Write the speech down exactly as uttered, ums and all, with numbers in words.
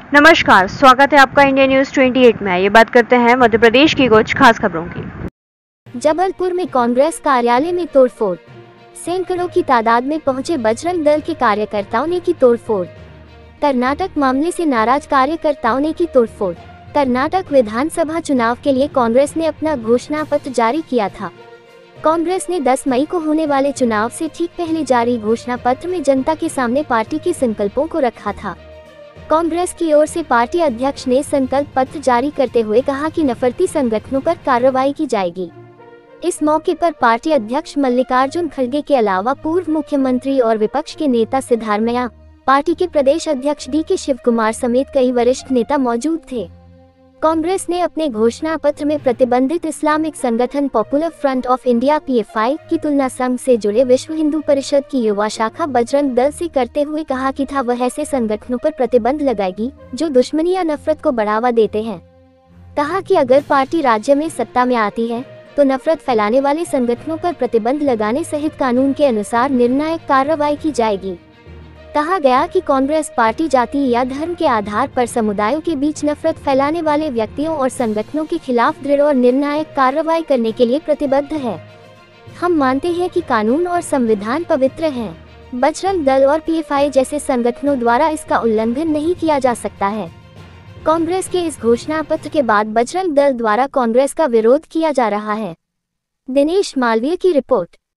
नमस्कार, स्वागत है आपका इंडिया न्यूज अट्ठाईस में। ये बात करते हैं मध्य प्रदेश की कुछ खास खबरों की। जबलपुर में कांग्रेस कार्यालय में तोड़फोड़, सैकड़ों की तादाद में पहुंचे बजरंग दल के कार्यकर्ताओं ने की तोड़फोड़। कर्नाटक मामले से नाराज कार्यकर्ताओं ने की तोड़फोड़। कर्नाटक विधानसभा चुनाव के लिए कांग्रेस ने अपना घोषणा पत्र जारी किया था। कांग्रेस ने दस मई को होने वाले चुनाव से ठीक पहले जारी घोषणा पत्र में जनता के सामने पार्टी के संकल्पों को रखा था। कांग्रेस की ओर से पार्टी अध्यक्ष ने संकल्प पत्र जारी करते हुए कहा कि नफरती संगठनों पर कार्रवाई की जाएगी। इस मौके पर पार्टी अध्यक्ष मल्लिकार्जुन खड़गे के अलावा पूर्व मुख्यमंत्री और विपक्ष के नेता सिद्धारमैया, पार्टी के प्रदेश अध्यक्ष डी के शिवकुमार समेत कई वरिष्ठ नेता मौजूद थे। कांग्रेस ने अपने घोषणा पत्र में प्रतिबंधित इस्लामिक संगठन popular front of India P F I की तुलना संघ से जुड़े विश्व हिंदू परिषद की युवा शाखा बजरंग दल से करते हुए कहा कि था वह ऐसे संगठनों पर प्रतिबंध लगाएगी जो दुश्मनी या नफरत को बढ़ावा देते हैं। कहा कि अगर पार्टी राज्य में सत्ता में आती है तो नफरत फैलाने वाले संगठनों पर प्रतिबंध लगाने सहित कानून के अनुसार निर्णायक कार्रवाई की जाएगी। कहा गया कि कांग्रेस पार्टी जाति या धर्म के आधार पर समुदायों के बीच नफरत फैलाने वाले व्यक्तियों और संगठनों के खिलाफ दृढ़ और निर्णायक कार्रवाई करने के लिए प्रतिबद्ध है। हम मानते हैं कि कानून और संविधान पवित्र हैं। बजरंग दल और पी एफ आई जैसे संगठनों द्वारा इसका उल्लंघन नहीं किया जा सकता है। कांग्रेस के इस घोषणा पत्र के बाद बजरंग दल द्वारा कांग्रेस का विरोध किया जा रहा है। दिनेश मालवीय की रिपोर्ट।